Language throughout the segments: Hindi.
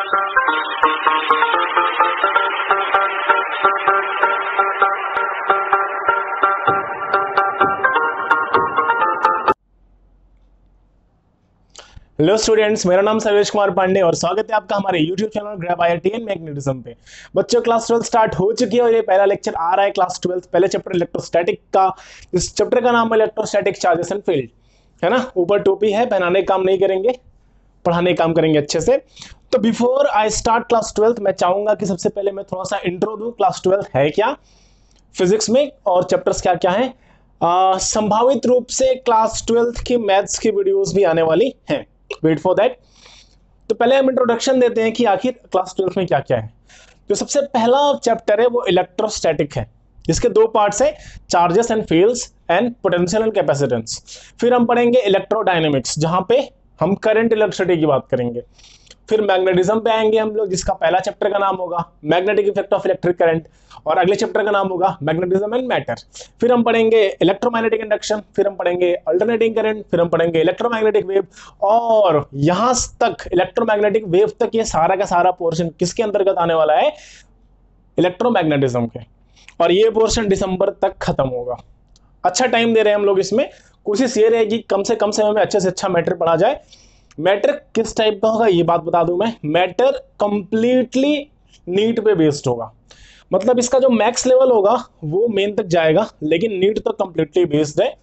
हेलो स्टूडेंट्स, मेरा नाम सर्वेश कुमार पांडे और स्वागत है आपका हमारे YouTube channel grab IIT and magnetism पे। बच्चों, क्लास 12 स्टार्ट हो चुकी है और ये पहला लेक्चर आ रहा है क्लास 12 पहले चैप्टर इलेक्ट्रोस्टैटिक का। इस चैप्टर का नाम है इलेक्ट्रोस्टैटिक चार्जेस एंड फील्ड, है ना। ऊपर टोपी है, पहनाने का काम नहीं करेंगे, पढ़ाने का काम करेंगे अच्छे से। तो बिफोर आई स्टार्ट क्लास 12 मैं चाहूंगा कि सबसे पहले मैं थोड़ा सा इंट्रो दूं, क्लास 12 है क्या फिजिक्स में और चैप्टर्स क्या क्या है। संभावित रूप से क्लास 12 की मैथ्स की वीडियोस भी आने वाली हैं, वेट फॉर दैट। तो पहले हम इंट्रोडक्शन देते हैं कि आखिर क्लास 12 में क्या क्या है। जो सबसे पहला चैप्टर है वो इलेक्ट्रोस्टैटिक है, जिसके दो पार्ट्स हैं, charges and fields and potential and capacitance. फिर हम पढ़ेंगे इलेक्ट्रोडायनेमिक्स, जहां पे हम करंट इलेक्ट्रिसिटी की बात करेंगे। फिर मैग्नेटिज्म पे आएंगे हम लोग, जिसका पहला चैप्टर का नाम होगा magnetic effect of electric current और अगले चैप्टर का नाम होगा मैग्नेटिज्म एंड मैटर। फिर हम पढ़ेंगे इलेक्ट्रोमैग्नेटिक इंडक्शन, फिर हम पढ़ेंगे अल्टरनेटिंग करंट, फिर हम पढ़ेंगे इलेक्ट्रोमैग्नेटिक वेव। और यहां तक इलेक्ट्रोमैग्नेटिक वेव तक ये सारा का सारा पोर्शन किसके अंतर्गत आने वाला है? इलेक्ट्रोमैग्नेटिज्म के। और ये पोर्शन दिसंबर तक खत्म होगा। अच्छा टाइम दे रहे हैं हम लोग इसमें। कोशिश ये रहेगी कम से कम समय में अच्छे से अच्छा मैटर पढ़ा जाए। मैटर किस टाइप का होगा ये बात बता दूं मैं। मैटर कंप्लीटली नीट पे बेस्ड होगा, मतलब इसका जो मैक्स लेवल होगा वो मेन तक जाएगा, लेकिन नीट तो कंप्लीटली बेस्ड है।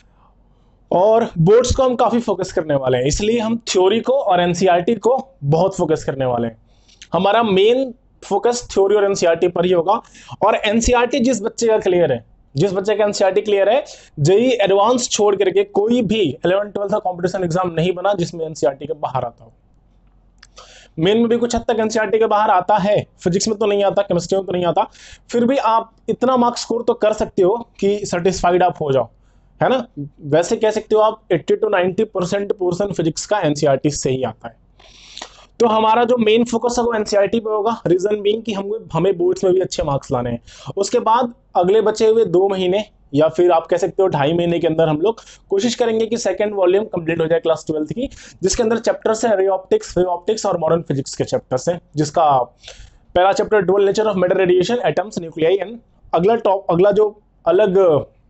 और बोर्ड्स को हम काफी फोकस करने वाले हैं, इसलिए हम थ्योरी को और एनसीईआरटी को बहुत फोकस करने वाले हैं। हमारा मेन फोकस थ्योरी और एनसीईआरटी पर ही होगा। और एनसीईआरटी जिस बच्चे का क्लियर है, जिस बच्चे का एनसीईआरटी क्लियर है, जेईई एडवांस छोड़ करके कोई भी 11 12 का कंपटीशन एग्जाम नहीं बना जिसमें एनसीईआरटी के बाहर आता हो। मेन में भी कुछ हद तक एनसीईआरटी के बाहर आता है, फिजिक्स में तो नहीं आता, केमिस्ट्री में तो नहीं आता, फिर भी आप इतना मार्क्स स्कोर तो कर सकते हो कि सेटिस्फाइड आप हो जाओ, है ना। वैसे कह सकते हो आप 80 to 90% पोर्शन फिजिक्स का एनसीईआरटी से ही आता है। तो हमारा जो मेन फोकस है वो एनसीईआरटी पे होगा, रीजन बीइंग कि हमें बोर्ड्स में भी अच्छे मार्क्स लाने हैं। उसके बाद अगले बचे हुए 2 महीने या फिर आप कह सकते हो 2.5 महीने के अंदर हम लोग कोशिश करेंगे कि सेकंड वॉल्यूम कंप्लीट हो जाए क्लास 12 की, जिसके अंदर चैप्टर्स है रे ऑप्टिक्स, वेव ऑप्टिक्स और मॉडर्न फिजिक्स के चैप्टर्स हैं। जिसका पहला chapter dual nature of matter, radiation, atoms, nuclei and अगला जो अलग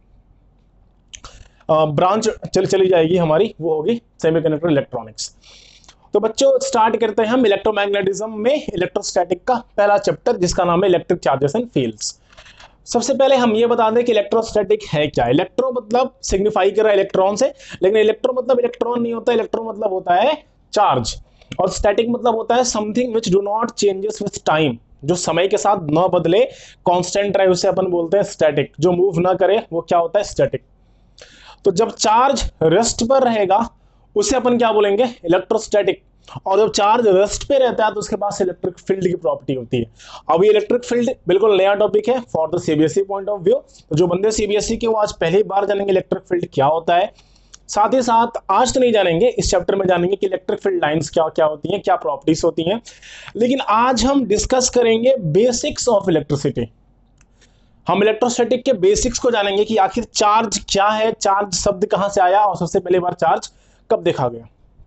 ब्रांच चली जाएगी हमारी वो होगी सेमीकंडक्टर इलेक्ट्रॉनिक्स। तो बच्चों स्टार्ट करते हैं हम इलेक्ट्रोमैग्नेटिज्म में इलेक्ट्रोस्टैटिक का पहला चैप्टर, जिसका नाम है इलेक्ट्रिक चार्जेस एंड फील्ड्स। सबसे पहले हम ये बता दें कि इलेक्ट्रोस्टैटिक है क्या। इलेक्ट्रो मतलब सिग्निफाई कर रहा है इलेक्ट्रॉन से, लेकिन इलेक्ट्रो मतलब इलेक्ट्रॉन नहीं होता, इलेक्ट्रो मतलब होता है चार्ज। और स्टैटिक मतलब होता है something which do not changes with time, जो समय के साथ न बदले, कांस्टेंट रहे, उसे अपन बोलते हैं स्टैटिक। जो मूव ना करे वो क्या होता है? स्टैटिक। तो जब चार्ज रेस्ट पर रहेगा उसे अपन क्या बोलेंगे? इलेक्ट्रोस्टैटिक। और जब चार्ज रेस्ट पे रहता है तो उसके पास इलेक्ट्रिक फील्ड की प्रॉपर्टी होती है। अब ये इलेक्ट्रिक फील्ड बिल्कुल नया टॉपिक है for the CBSE point of view. तो जो बंदे सीबीएसई के वो आज पहली बार जानेंगे इलेक्ट्रिक फील्ड क्या होता है। साथ ही साथ आज तो नहीं जानेंगे, इस चैप्टर में जानेंगे कि इलेक्ट्रिक फील्ड लाइंस क्या क्या होती हैं, क्या प्रॉपर्टीज होती हैं। लेकिन आज हम डिस्कस करेंगे बेसिक्स ऑफ इलेक्ट्रिसिटी। हम इलेक्ट्रोस्टैटिक के बेसिक्स को जानेंगे कि आखिर चार्ज क्या है, चार्ज शब्द कहां से आया और सबसे पहली बार चार्ज कब देखा गया।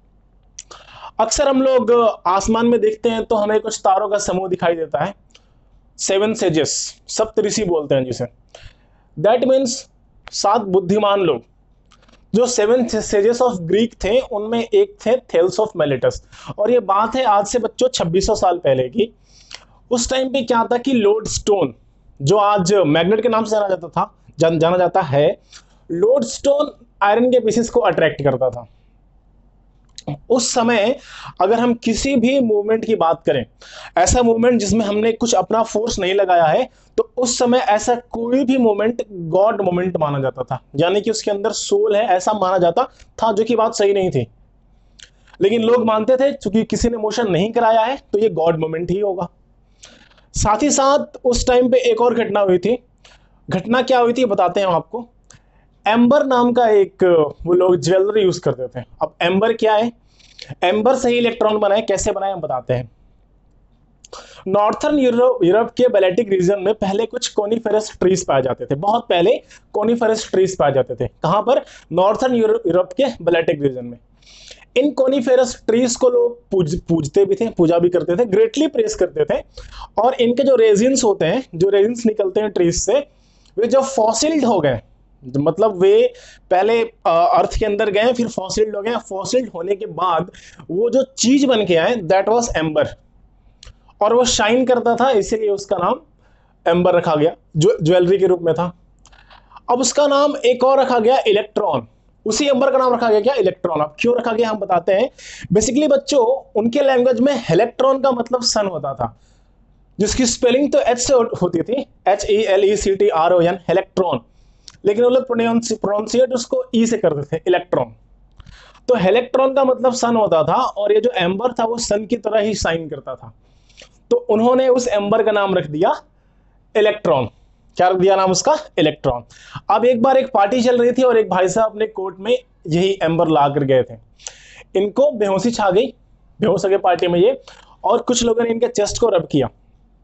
अक्सर हम लोग आसमान में देखते हैं तो हमें कुछ तारों का समूह दिखाई देता है, 7 सेजेस, सप्तऋषि बोलते हैं जिसे। दैट मीन्स 7 बुद्धिमान लोग। जो 7 सेजेस ऑफ ग्रीक थे उनमें एक थे थेल्स ऑफ मेलेटस। और ये बात है आज से बच्चों 2600 साल पहले की। उस टाइम पे क्या था कि लोडस्टोन, जो आज मैग्नेट के नाम से जाना जाता है, लोडस्टोन आयरन के पीसेस को अट्रैक्ट करता था। उस समय अगर हम किसी भी मूवमेंट की बात करें, ऐसा मूवमेंट जिसमें हमने कुछ अपना फोर्स नहीं लगाया है, तो उस समय ऐसा कोई भी मूवमेंट गॉड मूवमेंट माना जाता था, यानी कि उसके अंदर सोल है ऐसा माना जाता था, जो कि बात सही नहीं थी। लेकिन लोग मानते थे क्योंकि किसी ने मोशन नहीं कराया है तो ये गॉड मूवमेंट ही होगा। साथ ही साथ उस टाइम पे एक और घटना हुई थी। घटना क्या हुई थी बताते हैं आपको। एम्बर नाम का एक वो लोग ज्वेलरी यूज करते थे। अब एम्बर क्या है? एम्बर से ही इलेक्ट्रॉन बनाए, कैसे बनाए हम बताते हैं। नॉर्थर्न यूरोप के बैलेटिक रीजन में पहले कुछ कोनिफेरस ट्रीज पाए जाते थे, बहुत पहले कोनिफेरस ट्रीज पाए जाते थे। कहां पर? नॉर्थर्न यूरोप के बैलेटिक रीजन में। इन कोनिफेरस ट्रीज को लोग पूजते भी थे, पूजा भी करते थे, ग्रेटली प्रेस करते थे। और इनके जो रेजिन्स होते हैं, जो रेजिन्स निकलते हैं ट्रीज से, वे जब फॉसिल्ड हो गए, मतलब वे पहले अर्थ के अंदर गए, फिर फॉसिल्ड हो गए, फॉसिल्ड होने के बाद वो जो चीज बन के आए, दैट वाज एम्बर। और वो शाइन करता था, इसीलिए उसका नाम एम्बर रखा गया, जो ज्वेलरी के रूप में था। अब उसका नाम एक और रखा गया, इलेक्ट्रॉन। उसी एम्बर का नाम रखा गया क्या, इलेक्ट्रॉन। अब क्यों रखा गया हम बताते हैं। बेसिकली बच्चों, उनके लैंग्वेज में इलेक्ट्रॉन का मतलब सन होता था, जिसकी स्पेलिंग तो एच से होती थी, HELECTRON, इलेक्ट्रॉन। लेकिन वो लोग प्रोनाउंसिएट उसको ई से करते थे, इलेक्ट्रॉन। तो इलेक्ट्रॉन का मतलब सन होता था, और ये जो एम्बर था वो सन की तरह ही साइन करता था। तो उन्होंने उस एम्बर का नाम रख दिया इलेक्ट्रॉन। क्या रख दिया नाम उसका, इलेक्ट्रॉन। अब एक बार एक पार्टी चल रही थी और एक भाई साहब अपने कोर्ट में यही एम्बर ला कर गए थे। इनको बेहोशी छा गई, बेहोश हो गए पार्टी में ये, और कुछ लोगों ने इनके चेस्ट को रब किया।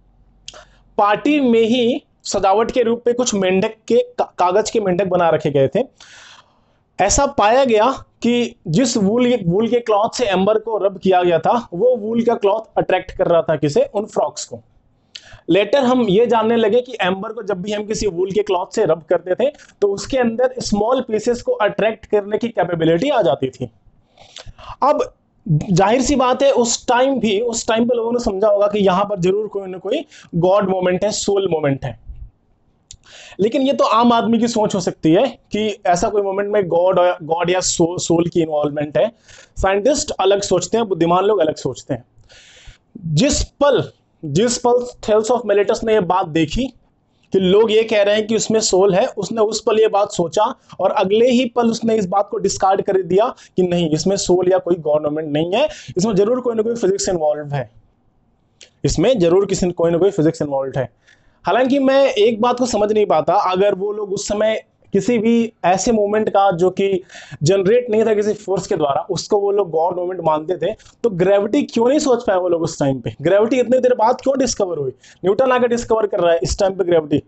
पार्टी में ही सजावट के रूप में कुछ मेंढक के कागज के मेंढक बना रखे गए थे। ऐसा पाया गया कि जिस वूल के क्लॉथ से एम्बर को रब किया गया था, वो वूल का क्लॉथ अट्रैक्ट कर रहा था किसे, उन फ्रॉक्स को। लेटर हम ये जानने लगे कि एम्बर को जब भी हम किसी वूल के क्लॉथ से रब करते थे तो उसके अंदर स्मॉल पीसेस को अट्रैक्ट करने की कैपेबिलिटी आ जाती थी। अब जाहिर सी बात है, उस टाइम पे लोगों ने समझा होगा कि यहां पर जरूर कोई ना कोई गॉड मोमेंट है, सोल मोमेंट है। लेकिन ये तो आम आदमी की सोच हो सकती है कि ऐसा कोई मोमेंट में गॉड या सोल की इन्वॉल्वमेंट है। साइंटिस्ट अलग सोचते हैं, बुद्धिमान लोग अलग सोचते हैं। जिस पल थेल्स ऑफ मिलेटस ने यह बात देखी कि लोग ये कह रहे हैं कि उसमें सोल है, उसने उस पल ये बात सोचा, और अगले ही पल उसने इस बात को डिस्कार्ड कर दिया कि नहीं, इसमें सोल या कोई गवर्नमेंट नहीं है, इसमें जरूर कोई ना कोई फिजिक्स इन्वॉल्व है, इसमें जरूर कोई ना कोई फिजिक्स इन्वॉल्व है। हालांकि मैं एक बात को समझ नहीं पाता, अगर वो लोग उस समय किसी भी ऐसे मोमेंट का जो कि जनरेट नहीं था किसी फोर्स के द्वारा, उसको वो लोग गॉड मोमेंट मानते थे, तो ग्रेविटी क्यों नहीं सोच पाए वो लोग उस टाइम पे। ग्रेविटी इतनी देर बाद क्यों डिस्कवर हुई, न्यूटन आकर डिस्कवर कर रहा है इस टाइम पे ग्रेविटी,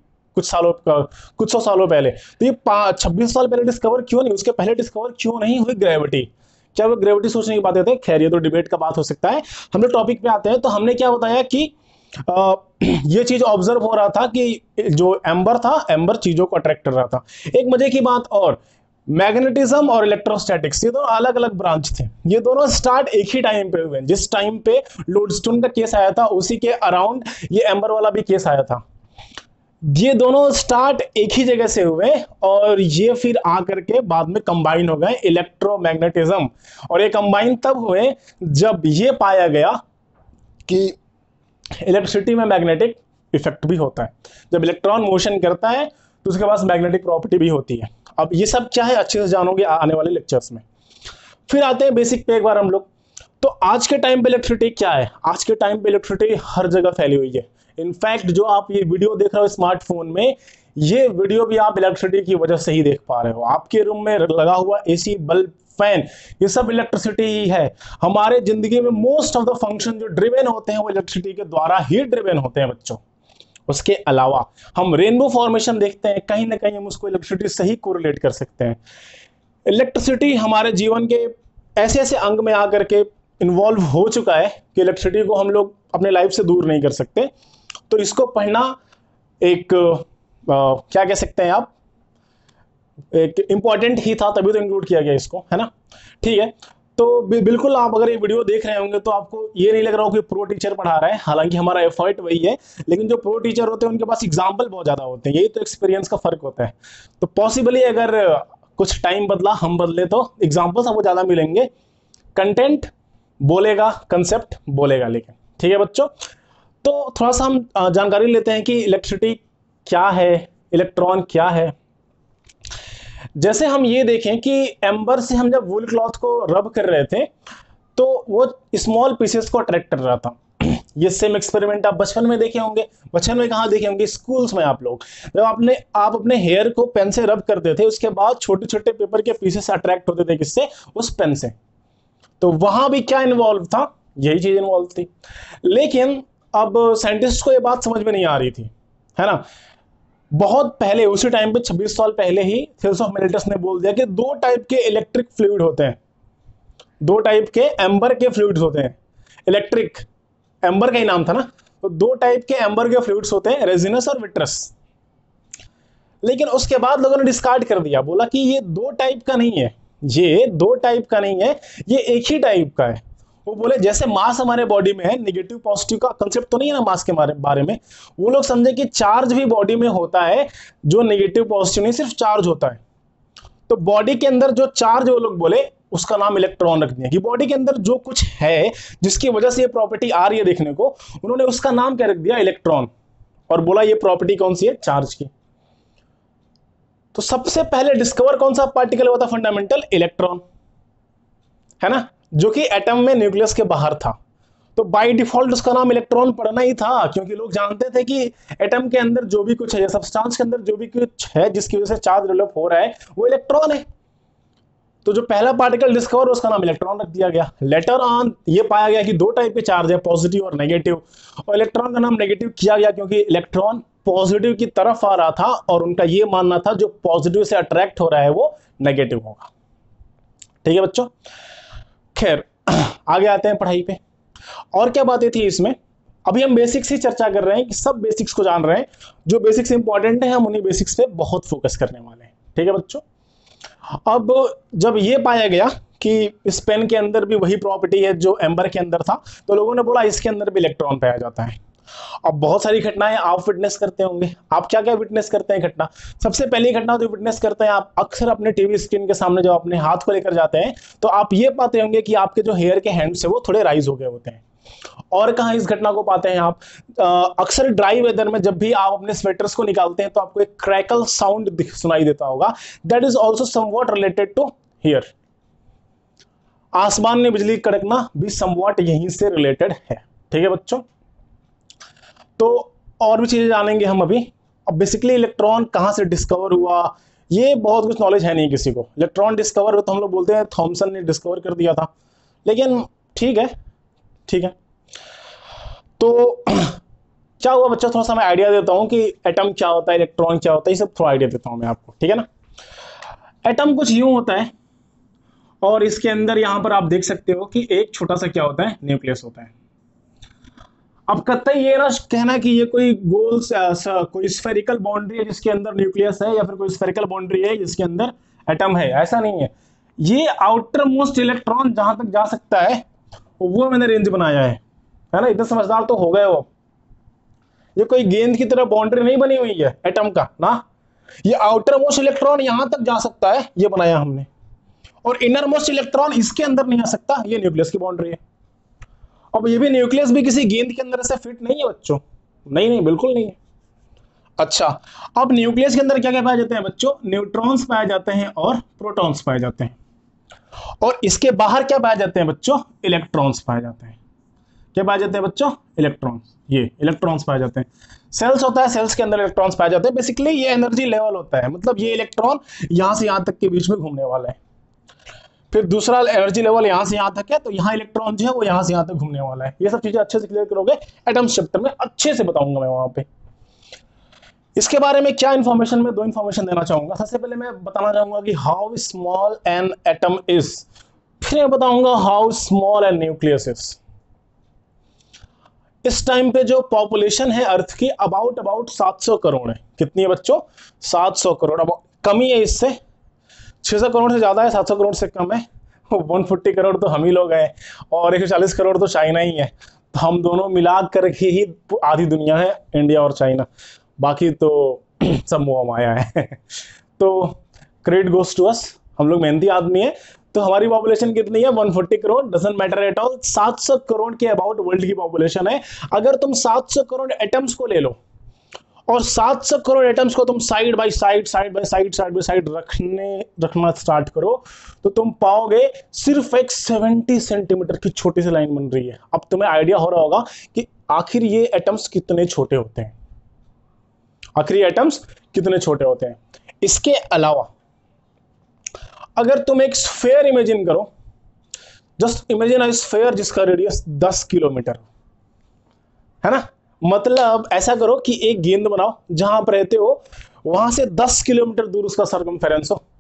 कुछ सौ सालों पहले। तो ये 26 साल पहले डिस्कवर क्यों नहीं, उसके पहले डिस्कवर क्यों नहीं हुई ग्रेविटी। क्या वो ग्रेविटी सोच नहीं पाते थे। खैर, ये तो डिबेट का बात हो सकता है। हम लोग टॉपिक पे आते हैं। तो हमने क्या बताया कि ये चीज ऑब्जर्व हो रहा था कि जो एम्बर था, एम्बर चीजों को अट्रैक्ट कर रहा था। एक मजे की बात और, मैग्नेटिज्म और इलेक्ट्रोस्टैटिक्स, ये दोनों अलग अलग ब्रांच थे। ये दोनों स्टार्ट एक ही टाइम पे हुए। जिस टाइम पे लोडस्टोन का केस आया था, उसी के अराउंड ये एम्बर वाला भी केस आया था। ये दोनों स्टार्ट एक ही जगह से हुए, और ये फिर आकर के बाद में कंबाइन हो गए, इलेक्ट्रोमैग्नेटिज्म। और ये कंबाइन तब हुए जब ये पाया गया कि इलेक्ट्रिसिटी में मैग्नेटिक इफेक्ट भी होता है। जब इलेक्ट्रॉन मोशन करता है तो उसके पास मैग्नेटिक प्रॉपर्टी भी होती है। अब ये सब क्या है, अच्छे से जानोगे आने वाले लेक्चर्स में। फिर आते हैं बेसिक पे एक बार हम लोग। तो आज के टाइम पे इलेक्ट्रिसिटी क्या है। आज के टाइम पे इलेक्ट्रिसिटी हर जगह फैली हुई है। इनफैक्ट जो आप ये वीडियो देख रहे हो स्मार्टफोन में, ये वीडियो भी आप इलेक्ट्रिसिटी की वजह से ही देख पा रहे हो। आपके रूम में लगा हुआ एसी, बल्ब, फैन, ये सब इलेक्ट्रिसिटी ही है। हमारे जिंदगी में मोस्ट ऑफ द फंक्शन जो ड्रिवेन होते हैं वो इलेक्ट्रिसिटी के द्वारा ही ड्रिवेन होते हैं बच्चों। उसके अलावा हम रेनबो फॉर्मेशन देखते हैं, कहीं ना कहीं हम उसको इलेक्ट्रिसिटी से ही कोरिलेट कर सकते हैं। इलेक्ट्रिसिटी हमारे जीवन के ऐसे ऐसे अंग में आकर के इन्वॉल्व हो चुका है कि इलेक्ट्रिसिटी को हम लोग अपने लाइफ से दूर नहीं कर सकते। तो इसको पढ़ना एक क्या कह सकते हैं आप, एक इंपॉर्टेंट ही था, तभी तो इंक्लूड किया गया इसको, है ना। ठीक है, तो बिल्कुल आप अगर ये वीडियो देख रहे होंगे तो आपको ये नहीं लग रहा हो कि प्रो टीचर पढ़ा रहा है। हालांकि हमारा एफर्ट वही है, लेकिन जो प्रो टीचर होते हैं उनके पास एग्जाम्पल बहुत ज्यादा होते हैं। यही तो एक्सपीरियंस का फर्क होता है। तो पॉसिबली अगर कुछ टाइम बदला, हम बदले, तो एग्जाम्पल्स आपको ज्यादा मिलेंगे, कंटेंट बोलेगा, कंसेप्ट बोलेगा। लेकिन ठीक है बच्चों, तो थोड़ा सा हम जानकारी लेते हैं कि इलेक्ट्रिसिटी क्या है, इलेक्ट्रॉन क्या है। जैसे हम ये देखें कि एम्बर से हम जब वूल क्लॉथ को रब कर रहे थे तो वो स्मॉल पीसेस को अट्रैक्ट कर रहा था। ये सेम एक्सपेरिमेंट आप बचपन में देखे होंगे। बचपन में कहाँ देखे होंगे, स्कूल्स में। आप लोग जब आप अपने हेयर को पेन से रब करते थे, उसके बाद छोटे छोटे पेपर के पीसेस अट्रैक्ट होते थे, किससे, उस पेन से। तो वहां भी क्या इन्वॉल्व था, यही चीज इन्वॉल्व थी। लेकिन अब साइंटिस्ट को यह बात समझ में नहीं आ रही थी, है ना। बहुत पहले, उसी टाइम पे 26 साल पहले ही थेल्स ऑफ मिलेटस ने बोल दिया कि दो टाइप के इलेक्ट्रिक फ्लूइड होते हैं। दो टाइप के एम्बर के फ्लूइड्स होते हैं, इलेक्ट्रिक, एम्बर का ही नाम था ना, तो दो टाइप के एम्बर के फ्लूइड्स होते हैं, रेजिनस और विट्रस। लेकिन उसके बाद लोगों ने डिस्कार्ड कर दिया, बोला कि ये दो टाइप का नहीं है, ये दो टाइप का नहीं है, ये एक ही टाइप का है। वो बोले जैसे मास हमारे बॉडी में है, निगेटिव पॉजिटिव का कंसेप्ट तो नहीं है ना मास के बारे में, वो लोग समझे कि चार्ज भी बॉडी में होता है, जो निगेटिव पॉजिटिव नहीं, सिर्फ चार्ज होता है। तो बॉडी के अंदर जो चार्ज, वो लोग बोले उसका नाम इलेक्ट्रॉन रख दिया, कि बॉडी के अंदर जो कुछ है जिसकी वजह से ये प्रॉपर्टी आ रही है देखने को, उन्होंने उसका नाम क्या रख दिया, इलेक्ट्रॉन, और बोला ये प्रॉपर्टी कौन सी है, चार्ज की। तो सबसे पहले डिस्कवर कौन सा पार्टिकल हुआ था, फंडामेंटल, इलेक्ट्रॉन, है ना, जो कि एटम में न्यूक्लियस के बाहर था। तो बाय डिफॉल्ट उसका नाम इलेक्ट्रॉन पढ़ना ही था, क्योंकि लोग जानते थे कि एटम के अंदर जो भी कुछ है, सब्सटेंस के अंदर जो भी कुछ है जिसकी वजह से चार्ज डेवलप हो रहा है, वो इलेक्ट्रॉन है। तो जो पहला पार्टिकल डिस्कवर, उसका नाम इलेक्ट्रॉन रख दिया गया। लेटर ऑन ये पाया गया कि दो टाइप के चार्ज है, पॉजिटिव और नेगेटिव, और इलेक्ट्रॉन का नाम नेगेटिव किया गया क्योंकि इलेक्ट्रॉन पॉजिटिव की तरफ आ रहा था, और उनका ये मानना था जो पॉजिटिव से अट्रैक्ट हो रहा है वो नेगेटिव होगा। ठीक है बच्चों, खैर आगे आते हैं पढ़ाई पे। और क्या बातें थी इसमें, अभी हम बेसिक्स ही चर्चा कर रहे हैं, कि सब बेसिक्स को जान रहे हैं, जो बेसिक्स इंपॉर्टेंट है हम उन्हीं बेसिक्स पे बहुत फोकस करने वाले हैं। ठीक है बच्चों, अब जब ये पाया गया कि इस पेन के अंदर भी वही प्रॉपर्टी है जो एम्बर के अंदर था, तो लोगों ने बोला इसके अंदर भी इलेक्ट्रॉन पाया जाता है। अब बहुत सारी घटनाएं आप विटनेस करते होंगे, आप क्या क्या विटनेस करते हैं घटना। सबसे पहली घटना जो विटनेस करते हैं आप अक्सर अपने टीवी स्क्रीन के सामने, जब अपने हाथ को लेकर जाते हैं तो आप ये पाते होंगे कि आपके जो हेयर के हैंड्स है वो थोड़े राइज हो गए होते हैं। और कहाँ इस घटना को पाते हैं आप, अक्सर ड्राई वेदर में जब भी आप अपने स्वेटर्स को निकालते हैं तो आपको एक क्रैकल साउंड सुनाई देता होगा, that is also somewhat related to here. आसमान में बिजली कड़कना भी समवॉट यहीं से रिलेटेड है। ठीक है बच्चों, तो और भी चीजें जानेंगे हम अभी। अब बेसिकली इलेक्ट्रॉन कहां से डिस्कवर हुआ, ये बहुत कुछ नॉलेज है नहीं किसी को। इलेक्ट्रॉन डिस्कवर तो हम लोग बोलते हैं थॉमसन ने डिस्कवर कर दिया था, लेकिन ठीक है, ठीक है। तो क्या हुआ बच्चा, थोड़ा सा मैं आइडिया देता हूं कि एटम क्या होता है, इलेक्ट्रॉन क्या होता है, ये सब थोड़ा आइडिया देता हूं मैं आपको, ठीक है ना। एटम कुछ यूं होता है, और इसके अंदर यहां पर आप देख सकते हो कि एक छोटा सा क्या होता है, न्यूक्लियस होता है। अब कतई ये ना कहना कि ये कोई गोल कोई स्फेरिकल बाउंड्री है जिसके अंदर न्यूक्लियस है, या फिर कोई स्फेरिकल बाउंड्री है जिसके अंदर एटम है, ऐसा नहीं है। ये आउटर मोस्ट इलेक्ट्रॉन जहां तक जा सकता है वो मैंने रेंज बनाया है ना। इतना समझदार तो हो गए हो। ये कोई गेंद की तरह बाउंड्री नहीं बनी हुई है एटम का ना, ये आउटर मोस्ट इलेक्ट्रॉन यहां तक जा सकता है, ये बनाया हमने, और इनर मोस्ट इलेक्ट्रॉन इसके अंदर नहीं आ सकता, ये न्यूक्लियस की बाउंड्री है। अब ये भी न्यूक्लियस भी किसी गेंद के अंदर से फिट नहीं है बच्चों, नहीं नहीं बिल्कुल नहीं है। अच्छा, अब न्यूक्लियस के अंदर क्या क्या पाए जाते हैं बच्चों, न्यूट्रॉन्स पाए जाते हैं और प्रोटॉन्स पाए जाते हैं। और इसके बाहर क्या पाए जाते हैं बच्चों, इलेक्ट्रॉन्स पाए जाते हैं। क्या पाए जाते हैं बच्चों, इलेक्ट्रॉन्स, ये इलेक्ट्रॉन्स पाए जाते हैं। सेल्स होता है, सेल्स के अंदर इलेक्ट्रॉन्स पाए जाते हैं। बेसिकली ये एनर्जी लेवल होता है, मतलब ये इलेक्ट्रॉन यहां से यहां तक के बीच में घूमने वाला है, फिर दूसरा एनर्जी लेवल यहां से यहां तक है, तो यहां इलेक्ट्रॉन जो है वो यहां से यहां तक घूमने वाला है। ये सब चीजें अच्छे से क्लियर करोगे, एटम्स चैप्टर में अच्छे से बताऊंगा मैं वहां पे। इसके बारे में क्या इंफॉर्मेशन, में दो इंफॉर्मेशन देना चाहूंगा। सबसे पहले मैं बताना चाहूंगा कि how small an atom is, फिर मैं बताऊंगा how small an nucleus is. इस टाइम पे जो पॉपुलेशन है अर्थ की अबाउट 700 करोड़ है। कितनी है बच्चों, 700 करोड़। अब कमी है इससे, 600 करोड़ से ज्यादा है, 700 करोड़ से कम है। 140 करोड़ तो हम ही लोग हैं, और 140 करोड़ तो चाइना ही है। तो हम दोनों मिला करके ही आधी दुनिया है, इंडिया और चाइना, बाकी तो सब मोह माया है। तो क्रेडिट गोस टू अस, हम लोग मेहनती आदमी है। तो हमारी पॉपुलेशन कितनी है, 140 crore, doesn't matter at all. 700 crore के अबाउट वर्ल्ड की पॉपुलेशन है। अगर तुम 700 करोड़ एटम्स को ले लो, और 700 करोड़ एटम्स को तुम साइड बाय साइड रखना स्टार्ट करो, तो तुम पाओगे सिर्फ एक 70 सेंटीमीटर की छोटी सी लाइन बन रही है। अब तुम्हें आइडिया हो रहा होगा कि आखिर ये एटम्स कितने छोटे होते हैं, आखिर ये एटम्स कितने छोटे होते हैं। इसके अलावा अगर तुम एक स्फेयर इमेजिन करो, जस्ट इमेजिन अ स्फेयर जिसका रेडियस 10 किलोमीटर है ना, मतलब ऐसा करो कि एक गेंद बनाओ, जहां आप रहते हो वहां से 10 किलोमीटर दूर उसका सर्कमफेरेंस हो,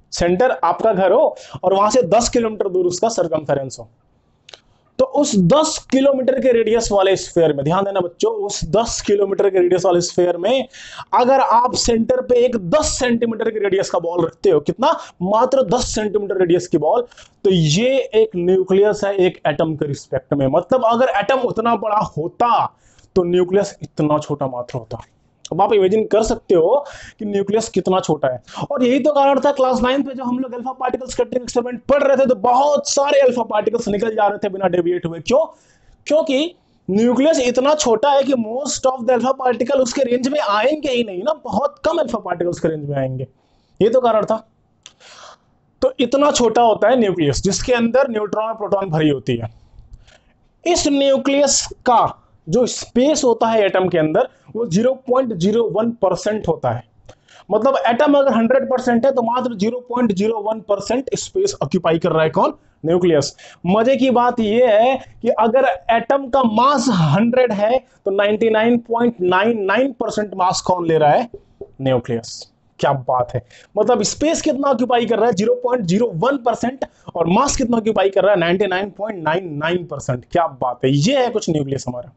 सेंटर आपका घर हो और वहां से 10 किलोमीटर दूर उसका सरकमफेरेंस हो, तो उस 10 किलोमीटर के रेडियस वाले स्फीयर में, ध्यान देना बच्चों, उस 10 किलोमीटर के रेडियस वाले स्फीयर में अगर आप सेंटर पे एक 10 सेंटीमीटर के रेडियस का बॉल रखते हो, कितना, मात्र 10 सेंटीमीटर रेडियस की बॉल, तो ये एक न्यूक्लियस है एक एटम के रिस्पेक्ट में। मतलब अगर एटम उतना बड़ा होता तो न्यूक्लियस इतना छोटा मात्र होता। अब आप इमेजिन कर सकते हो कि न्यूक्लियस कितना छोटा है। और यही तो कारण था क्लास 9 पे जब हम लोग अल्फा पार्टिकल्स कटिंग एक्सपेरिमेंट पढ़ रहे थे तो बहुत सारे अल्फा पार्टिकल्स निकल जा रहे थे बिना डेविएट हुए। क्यों? क्योंकि न्यूक्लियस इतना छोटा है कि most of the alpha particle उसके रेंज में आएंगे ही नहीं ना, बहुत कम अल्फा पार्टिकल उसके रेंज में आएंगे, ये तो कारण था। तो इतना छोटा होता है न्यूक्लियस जिसके अंदर न्यूट्रॉन और प्रोटॉन भरी होती है। इस न्यूक्लियस का जो स्पेस होता है एटम के अंदर वो 0.01% होता है। मतलब एटम अगर 100% है तो मात्र 0.01% स्पेस ऑक्यूपाई कर रहा है कौन? न्यूक्लियस। मजे की बात यह है कि अगर एटम का मास 100 है तो 99.99% मास कौन ले रहा है? न्यूक्लियस। क्या बात है। मतलब स्पेस कितना ऑक्यूपाई कर रहा है? 0.01%, और मास कितना ऑक्यूपाई कर रहा है? 99.99%। क्या बात है। ये है कुछ न्यूक्लियस हमारा।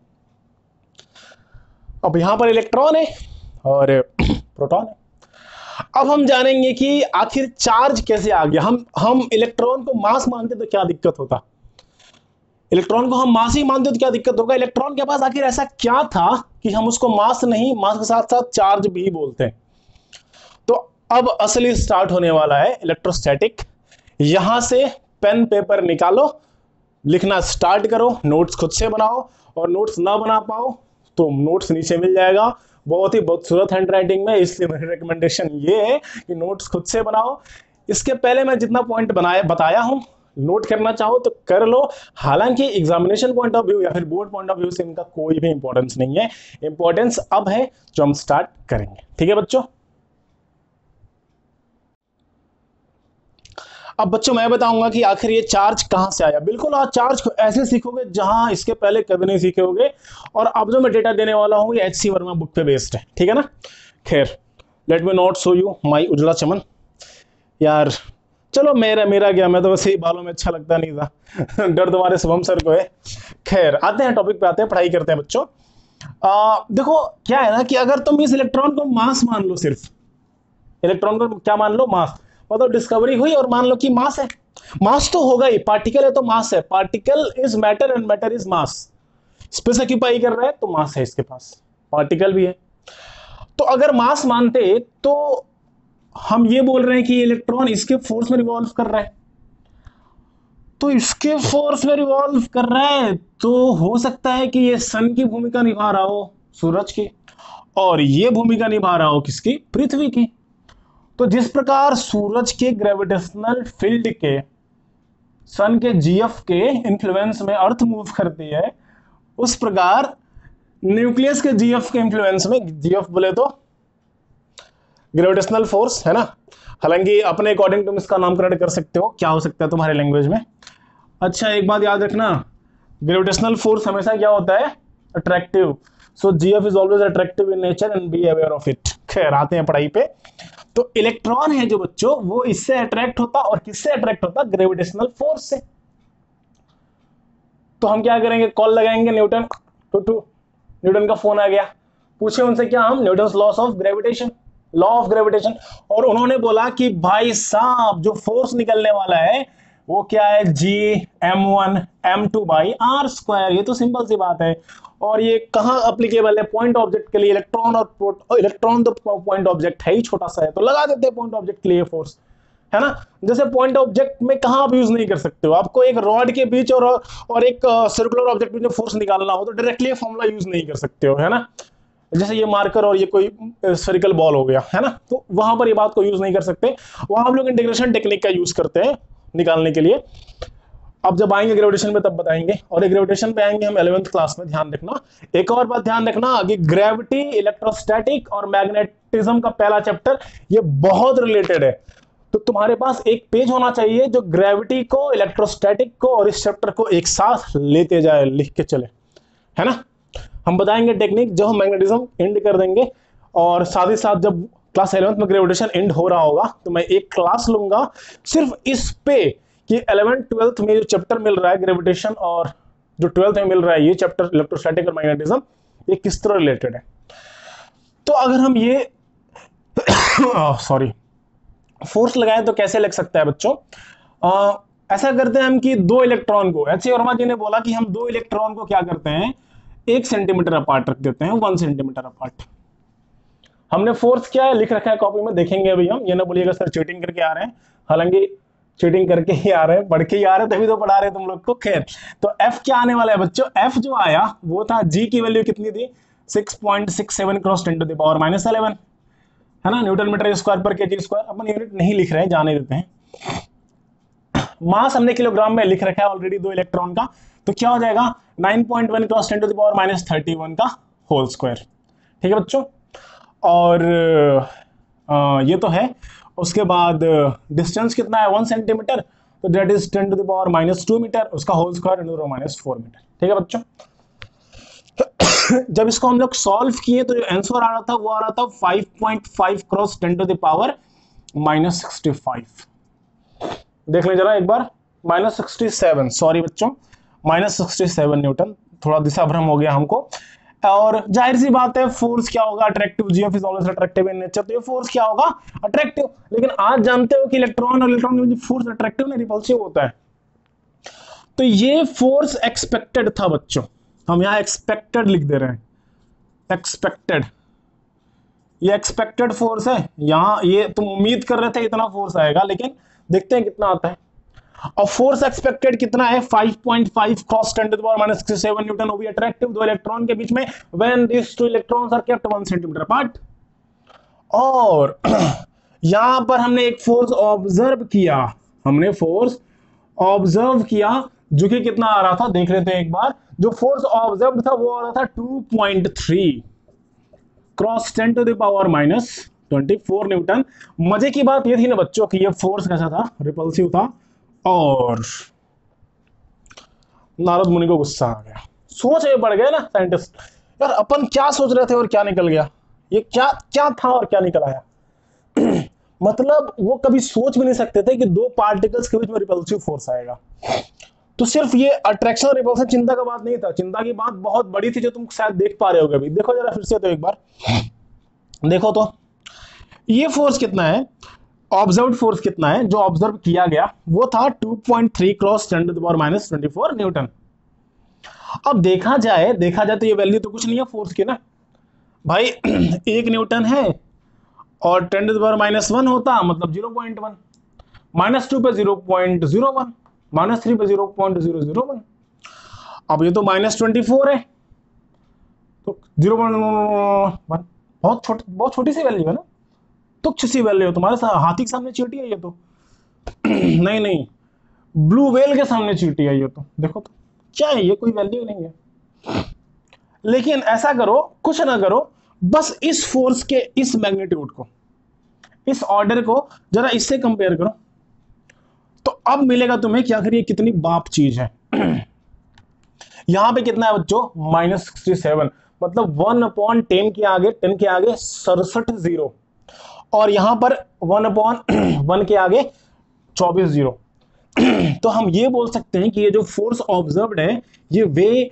अब यहां पर इलेक्ट्रॉन है और प्रोटॉन है। अब हम जानेंगे कि आखिर चार्ज कैसे आ गया। हम इलेक्ट्रॉन को मास मानते तो क्या दिक्कत होता? इलेक्ट्रॉन को हम मास ही मानते तो क्या दिक्कत होगा? इलेक्ट्रॉन के पास आखिर ऐसा क्या था कि हम उसको मास नहीं, मास के साथ साथ चार्ज भी बोलते हैं। तो अब असली स्टार्ट होने वाला है इलेक्ट्रोस्टैटिक। यहां से पेन पेपर निकालो, लिखना स्टार्ट करो, नोट्स खुद से बनाओ, और नोट्स ना बना पाओ तो नोट्स नीचे मिल जाएगा बहुत ही खूबसूरत हैंडराइटिंग में। इसलिए मेरी रिकमेंडेशन ये है कि नोट्स खुद से बनाओ। इसके पहले मैं जितना पॉइंट बताया हूं, नोट करना चाहो तो कर लो। हालांकि एग्जामिनेशन पॉइंट ऑफ व्यू या फिर बोर्ड पॉइंट ऑफ व्यू से इनका कोई भी इंपॉर्टेंस नहीं है। इंपॉर्टेंस अब है जो हम स्टार्ट करेंगे। ठीक है बच्चों? अब बच्चों मैं बताऊंगा कि आखिर ये चार्ज कहां से आया। बिल्कुल आप चार्ज को ऐसे सीखोगे जहां इसके पहले कभी नहीं सीखे होगे। और अब जो मैं डेटा देने वाला हूं ये एच सी वर्मा बुक पे बेस्ड है। ठीक है ना? खैर, let me not show you my उजला चमन। यार चलो मेरा गया, मैं तो वैसे ही बालों में अच्छा लगता नहीं था। डर तुम्हारे शुभम सर को है। खैर आते हैं टॉपिक पे, आते हैं, पढ़ाई करते हैं बच्चों। देखो क्या है ना कि अगर तुम इस इलेक्ट्रॉन को मास मान लो, सिर्फ इलेक्ट्रॉन को क्या मान लो? मास। मतलब डिस्कवरी हुई और मान लो कि मास है। मास तो होगा ही, पार्टिकल है तो मास है। Particle is matter and matter is mass. Space occupy कर रहा है तो मास है इसके पास, पार्टिकल भी है। तो अगर मास मानते तो हम ये बोल रहे हैं कि इलेक्ट्रॉन इसके फोर्स में रिवॉल्व कर रहा है, तो इसके फोर्स में रिवॉल्व कर रहा है तो हो सकता है कि ये सन की भूमिका निभा रहा हो, सूरज की, और ये भूमिका निभा रहा हो किसकी? पृथ्वी की। तो जिस प्रकार सूरज के ग्रेविटेशनल फील्ड के सन के जीएफ के इंफ्लुएंस में अर्थ मूव करती है, उस प्रकार न्यूक्लियस के जीएफ के इंफ्लुएंस में, जीएफ बोले तो ग्रेविटेशनल फोर्स है ना। हालांकि अपने अकॉर्डिंग तुम इसका नामकरण कर सकते हो, क्या हो सकता है तुम्हारे लैंग्वेज में। अच्छा एक बात याद रखना, ग्रेविटेशनल फोर्स हमेशा क्या होता है? Attractive. So GF is always attractive in nature and be aware of it. खैर आते हैं पढ़ाई पे। तो इलेक्ट्रॉन है जो बच्चों, वो इससे अट्रैक्ट होता, और किससे अट्रैक्ट होता? ग्रेविटेशनल फोर्स से। तो हम क्या करेंगे? कॉल लगाएंगे न्यूटन। न्यूटन का फोन आ गया, पूछे उनसे क्या? हम Newton's laws of gravitation, law of gravitation. और उन्होंने बोला कि भाई साहब जो फोर्स निकलने वाला है वो क्या है? G(m1m2/r²। ये तो सिंपल सी बात है। और ये कहां अप्लीकेबल है? पॉइंट ऑब्जेक्ट के लिए। इलेक्ट्रॉन और इलेक्ट्रॉन तो पॉइंट ऑब्जेक्ट है ही, छोटा सा है, तो लगा देते हैं पॉइंट ऑब्जेक्ट के लिए फोर्स, है ना। जैसे पॉइंट ऑब्जेक्ट में कहां आप यूज नहीं कर सकते हो? आपको एक रॉड के बीच और एक सर्कुलर ऑब्जेक्ट में फोर्स निकालना हो तो डायरेक्टली फॉर्मूला यूज नहीं कर सकते हो, है ना। जैसे ये मार्कर और ये कोई स्फेरिकल बॉल हो गया, है ना, तो वहां पर ये बात को यूज नहीं कर सकते। वहां हम लोग इंटीग्रेशन टेक्निक का यूज करते हैं निकालने के लिए। अब जब आएंगे ग्रेविटेशन पे तब बताएंगे। और ग्रेविटेशन पे आएंगे हम 11th क्लास में। ध्यान रखना, एक और बात ध्यान रखना कि ग्रेविटी, इलेक्ट्रोस्टैटिक और मैग्नेटिज्म का पहला चैप्टर ये बहुत रिलेटेड है। तो तुम्हारे पास एक पेज होना चाहिए जो ग्रेविटी को, इलेक्ट्रोस्टैटिक को और इस चैप्टर को एक साथ लेते जाए, लिख के चले, है ना। हम बताएंगे टेक्निक, जो हम मैग्नेटिज्म एंड कर देंगे। और साथ ही साथ जब क्लास 11th में ग्रेविटेशन एंड हो रहा होगा तो मैं एक क्लास लूंगा सिर्फ इस पे कि 11th 12th में जो चैप्टर मिल रहा है ग्रेविटेशन और जो 12th में मिल रहा है ये चैप्टर इलेक्ट्रोस्टैटिक और मैग्नेटिज्म, ये किस तरह रिलेटेड है। तो अगर हम ये सॉरी फोर्स लगाएं तो कैसे लग सकता है बच्चों। ऐसा करते हैं हम कि दो इलेक्ट्रॉन को, एच वर्मा जी ने बोला कि हम दो इलेक्ट्रॉन को क्या करते हैं 1 सेंटीमीटर अपार्ट रख देते हैं, 1 सेंटीमीटर अपार्ट। हमने फोर्स क्या है लिख रखा है कॉपी में, देखेंगे अभी हम, ये ना बोलिएगा सर चीटिंग करके आ रहे हैं, हालांकि चीटिंग करके ही आ रहे हैं, पढ़ के ही आ रहे हैं, तभी तो पढ़ा रहे हैं तुम लोग को। खैर तो एफ क्या आने वाला है बच्चों, एफ जो आया वो था जी की वैल्यू कितनी थी 6.67 क्रॉस 10 टू द पावर -11 है ना, न्यूटन मीटर स्क्वायर पर केजी स्क्वायर। अपन यूनिट नहीं लिख रहे हैं, जाने देते हैं। मास हमने किलोग्राम में लिख रखा है ऑलरेडी दो इलेक्ट्रॉन का, तो क्या हो जाएगा 9.1 क्रॉस 10 टू द पावर -31 का होल स्क्वायर। ठीक है बच्चों, और ये तो है। उसके बाद डिस्टेंस कितना है 1 सेंटीमीटर, तो that is 10 to the power -2 metre, उसका होल स्क्वायर -4 मीटर। ठीक है बच्चों, जब इसको हम लोग सॉल्व किए तो जो आंसर आ रहा था वो आ रहा था 5.5 क्रॉस 10 टू द पावर -65। देख लें जरा एक बार, -67, सॉरी बच्चों -67 न्यूटन, थोड़ा दिशा भ्रम हो गया हमको। और जाहिर सी बात है फोर्स क्या होगा, attractive, GF is always attractive in nature, तो ये फोर्स क्या होगा अट्रैक्टिव। लेकिन आज जानते हो कि इलेक्ट्रॉन और इलेक्ट्रॉन के बीच फोर्स अट्रैक्टिव नहीं रिपल्सिव होता है। तो ये फोर्स एक्सपेक्टेड था बच्चों, हम यहां एक्सपेक्टेड लिख दे रहे हैं, एक्सपेक्टेड, ये एक्सपेक्टेड फोर्स है। यहां ये तुम उम्मीद कर रहे थे इतना फोर्स आएगा, लेकिन देखते हैं कितना आता है। और फोर्स एक्सपेक्टेड कितना है 5.5 cross 10 to the power -67 newton, वो भी अट्रैक्टिव, दो इलेक्ट्रॉन के बीच में, when these two electrons are kept 1 centimetre apart. और यहां पर हमने एक फोर्स ऑब्जर्व किया, हमने फोर्स ऑब्जर्व किया जो कि कितना आ रहा था देख लेते हैं एक बार। जो फोर्स ऑब्जर्व था वो आ रहा था 2.3 cross 10 to the power -24 newton. मजे की बात ये थी ना बच्चों कि ये फोर्स कैसा था, रिपल्सिव था। और नारद मुनि को गुस्सा आ गया, सोच में पड़ गए ना साइंटिस्ट, यार अपन क्या सोच रहे थे और क्या निकल गया, ये क्या क्या था और क्या निकल आया। मतलब वो कभी सोच भी नहीं सकते थे कि दो पार्टिकल्स के बीच में रिपल्सिव फोर्स आएगा। तो सिर्फ ये अट्रैक्शन और रिपल्शन चिंता का बात नहीं था, चिंता की बात बहुत बड़ी थी जो तुम शायद देख पा रहे हो। अभी देखो जरा फिर से, तो एक बार देखो तो ये फोर्स कितना है, ऑब्जर्व्ड फोर्स कितना है, जो ऑब्जर्व किया गया वो था 2.3 cross 10 to the power -24 newton. अब देखा जाए तो ये वैल्यू तो कुछ नहीं है फोर्स की ना भाई। 1 न्यूटन है और 10 टू द पावर -1 होता, मतलब 0.1, -2 पे 0.01, -3 पे 0.001। अब ये तो -24 है, तो 0.1 बहुत छोटी सी वैल्यू है ना, तुच्छ सी वैल्यू है, तुम्हारे हाथी के सामने चींटी है ये तो। नहीं, ब्लू व्हेल के सामने चींटी है ये तो, देखो तो क्या है, ये कोई वैल्यू नहीं है। लेकिन ऐसा करो, कुछ ना करो, बस इस फोर्स के इस मैग्नीट्यूड को, इस ऑर्डर को जरा इससे कंपेयर करो, तो अब मिलेगा तुम्हें क्या करिए कितनी बाप चीज है। यहां पे कितना है बच्चों -67, मतलब 1/10 के आगे 10 के आगे 67 जीरो, और यहां पर 1/1 के आगे 24 जीरो। तो हम ये बोल सकते हैं कि ये जो फोर्स ऑब्जर्व्ड है ये very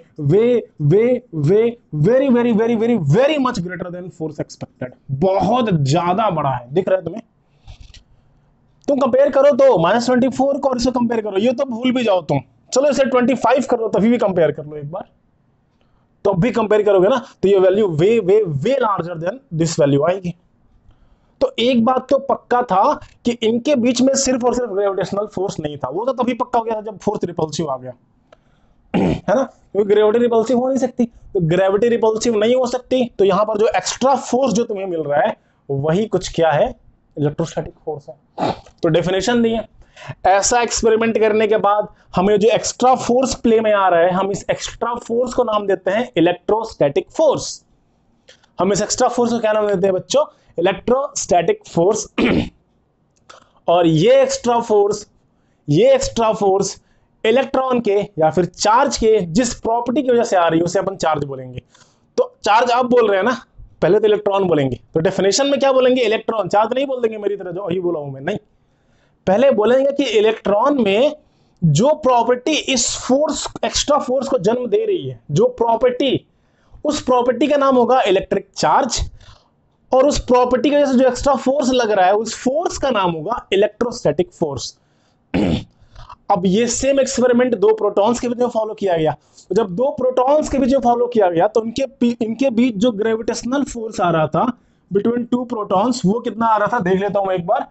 very very very very much greater than force expected, बहुत ज्यादा बड़ा है। दिख रहा है तुम्हें, तुम कंपेयर करो तो -24 को और इसे कंपेयर करो, ये तो भूल भी जाओ तुम, चलो इसे 25 कर लो तभी भी कंपेयर कर लो एक बार, तो भी कंपेयर करोगे ना तो ये value way way way larger than this value आएगी। तो एक बात तो पक्का था कि इनके बीच में सिर्फ और सिर्फ ग्रेविटेशनल फोर्स नहीं था, वो तो तभी पक्का हो गया था जब फोर्स रिपल्सिव आ गया, है ना, क्योंकि ग्रेविटी रिपल्सिव हो नहीं सकती, तो ग्रेविटी रिपल्सिव नहीं हो सकती, तो यहां पर जो एक्स्ट्रा फोर्स जो तुम्हें मिल रहा है वही कुछ क्या है, इलेक्ट्रोस्टैटिक फोर्स है। तो डेफिनेशन दी है। ऐसा एक्सपेरिमेंट करने के बाद हमें जो एक्स्ट्रा फोर्स प्ले में आ रहा है, हम इस एक्स्ट्रा फोर्स को नाम देते हैं इलेक्ट्रोस्टैटिक फोर्स। हम इस एक्स्ट्रा फोर्स को क्या नाम देते हैं बच्चों, इलेक्ट्रोस्टैटिक फोर्स। और ये एक्स्ट्रा फोर्स इलेक्ट्रॉन के या फिर चार्ज के जिस प्रॉपर्टी की वजह से आ रही है उसे अपन चार्ज बोलेंगे। तो चार्ज आप बोल रहे हैं ना, पहले तो इलेक्ट्रॉन बोलेंगे, तो डेफिनेशन में क्या बोलेंगे, इलेक्ट्रॉन। चार्ज नहीं बोल देंगे मेरी तरह जो अभी बोला हूं मैं, नहीं, पहले बोलेंगे कि इलेक्ट्रॉन में जो प्रॉपर्टी इस फोर्स, एक्स्ट्रा फोर्स को जन्म दे रही है, जो प्रॉपर्टी, उस प्रॉपर्टी का नाम होगा इलेक्ट्रिक चार्ज, और उस प्रॉपर्टी की वजह से जो एक्स्ट्रा फोर्स लग रहा है उस फोर्स का नाम होगा इलेक्ट्रोस्टैटिक फोर्स। अब ये सेम एक्सपेरिमेंट दो प्रोटॉन्स के बीच में फॉलो किया गया। तो जब दो प्रोटॉन्स के बीच में फॉलो किया गया तो इनके बीच जो ग्रेविटेशनल फोर्स आ रहा था बिटवीन टू प्रोटॉन्स, वो कितना आ रहा था देख लेता हूं मैं एक बार।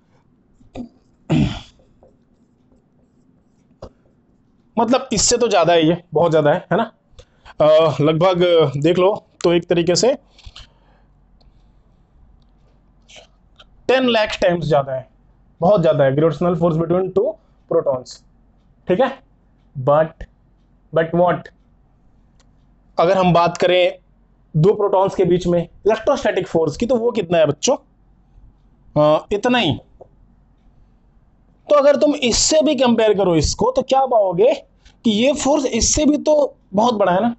मतलब इससे तो ज्यादा है, ये बहुत ज्यादा है ना, लगभग देख लो तो एक तरीके से 10 लाख टाइम्स ज्यादा है, बहुत ज्यादा है gravitational force between two protons, ठीक है। बट व्हाट, अगर हम बात करें दो प्रोटॉन्स के बीच में इलेक्ट्रोस्टैटिक फोर्स की, तो वो कितना है बच्चों, इतना ही। तो अगर तुम इससे भी कंपेयर करो इसको, तो क्या पाओगे कि ये फोर्स इससे भी तो बहुत बड़ा है ना,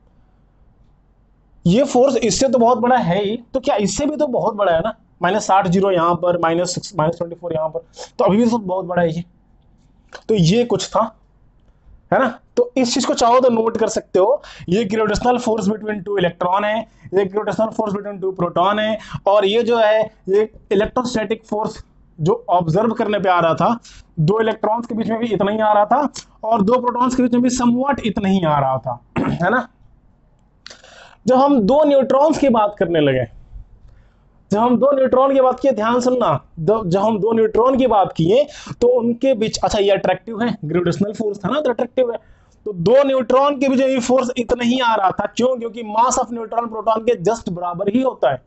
ये फोर्स इससे तो बहुत बड़ा है ही, तो क्या इससे भी तो बहुत बड़ा है ना, -60 जीरो यहां पर, -24 यहां पर, तो अभी भी तो बहुत बड़ा है ये। तो ये कुछ था, है ना। तो इस चीज को चाहो तो नोट कर सकते हो, ये gravitational force between two electron है, ये gravitational force between two proton है, और ये जो है ये इलेक्ट्रोस्टैटिक फोर्स जो ऑब्जर्व करने पे आ रहा था, दो इलेक्ट्रॉन्स के बीच में भी इतना ही आ रहा था और दो प्रोटॉन्स के बीच में भी समवॉट इतना ही आ रहा था, है ना। जब हम दो न्यूट्रॉन्स की बात करने लगे, जब हम दो न्यूट्रॉन की बात किए, ध्यान सुनना, जब हम दो न्यूट्रॉन की बात किए तो उनके बीच, अच्छा ये अट्रैक्टिव है, ग्रेविटेशनल फोर्स था ना तो अट्रैक्टिव है, तो दो न्यूट्रॉन के बीच में फोर्स इतना ही आ रहा था, क्यों, क्योंकि मास ऑफ न्यूट्रॉन प्रोटॉन के जस्ट बराबर ही होता है,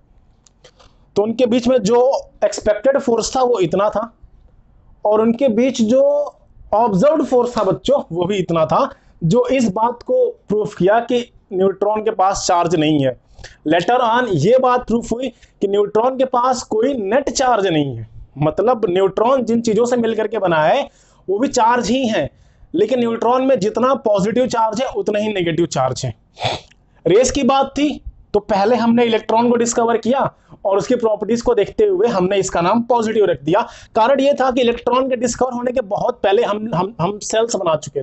तो उनके बीच में जो एक्सपेक्टेड फोर्स था वो इतना था, और उनके बीच जो ऑब्जर्व्ड फोर्स था बच्चों वो भी इतना था, जो इस बात को प्रूफ किया कि न्यूट्रॉन के पास चार्ज नहीं है। लेटर ऑन ये बात प्रूफ हुई कि न्यूट्रॉन के पास कोई नेट चार्ज नहीं है, मतलब न्यूट्रॉन जिन चीजों से मिलकर के बना है वो भी चार्ज ही है, लेकिन न्यूट्रॉन में जितना पॉजिटिव चार्ज है उतना ही नेगेटिव चार्ज है। रेस की बात थी तो पहले हमने इलेक्ट्रॉन को डिस्कवर किया और उसकी प्रॉपर्टीज को देखते हुए हमने इसका नाम पॉजिटिव रख दिया। कारण यह था कि इलेक्ट्रॉन के डिस्कवर होने के बहुत पहले हम सेल्स बना चुके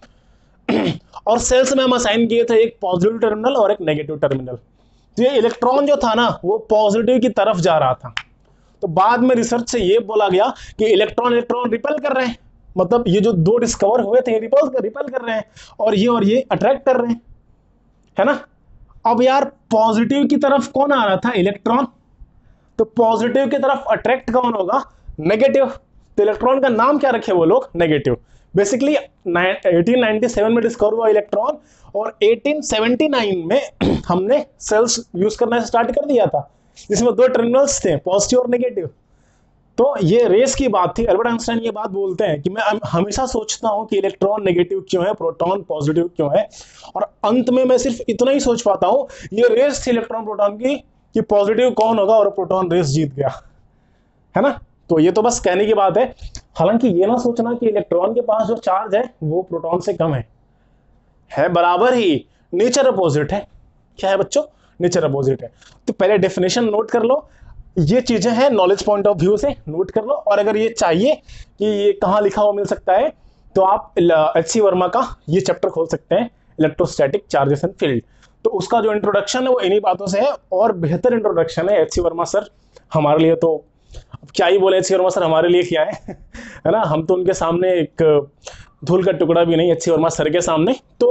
थे और सेल्स में हम असाइन किए थे एक पॉजिटिव टर्मिनल और एक नेगेटिव टर्मिनल। तो ये इलेक्ट्रॉन जो था ना वो पॉजिटिव की तरफ जा रहा था, तो बाद में रिसर्च से ये बोला गया कि इलेक्ट्रॉन रिपेल कर रहे हैं, मतलब ये जो दो डिस्कवर हुए थे रिपेल कर रहे हैं और ये अट्रैक्ट कर रहे हैं, है ना। अब यार पॉजिटिव की तरफ कौन आ रहा था, इलेक्ट्रॉन, तो पॉजिटिव की तरफ अट्रैक्ट कौन होगा, नेगेटिव, तो इलेक्ट्रॉन का नाम क्या रखे वो लोग, नेगेटिव। बेसिकली 1897 में डिस्कवर हुआ इलेक्ट्रॉन और 1879 में हमने सेल्स यूज करना स्टार्ट कर दिया था जिसमें दो टर्मिनल्स थे, पॉजिटिव और नेगेटिव। तो ये रेस की बात थी। अल्बर्ट आइंस्टाइन ये बात बोलते हैं कि मैं हमेशा सोचता हूं कि इलेक्ट्रॉन नेगेटिव क्यों है, प्रोटॉन पॉजिटिव क्यों है, और अंत में मैं सिर्फ इतना ही सोच पाता हूं, ये रेस थी इलेक्ट्रॉन प्रोटॉन की कि पॉजिटिव कौन होगा, और प्रोटॉन रेस जीत गया, है ना। तो ये तो बस कहने की बात है, हालांकि ये ना सोचना कि इलेक्ट्रॉन के पास जो चार्ज है वो प्रोटॉन से कम है बराबर ही, नेचर अपोजिट है। क्या है बच्चों, नेचर अपोजिट है। तो पहले डेफिनेशन नोट कर लो, ये चीजें हैं नॉलेज पॉइंट ऑफ व्यू से नोट कर लो, और अगर ये चाहिए कि ये कहां लिखा हुआ मिल सकता है तो आप एच.सी. वर्मा का ये चैप्टर खोल सकते हैं, इलेक्ट्रोस्टैटिक चार्जेस एंड फील्ड। तो उसका जो इंट्रोडक्शन है वो इन्हीं बातों से है, और बेहतर इंट्रोडक्शन है एच.सी. वर्मा सर हमारे लिए। तो अब क्या ही बोले, एच.सी. वर्मा सर हमारे लिए क्या है ना, हम तो उनके सामने एक धूल का टुकड़ा भी नहीं, एच.सी. वर्मा सर के सामने। तो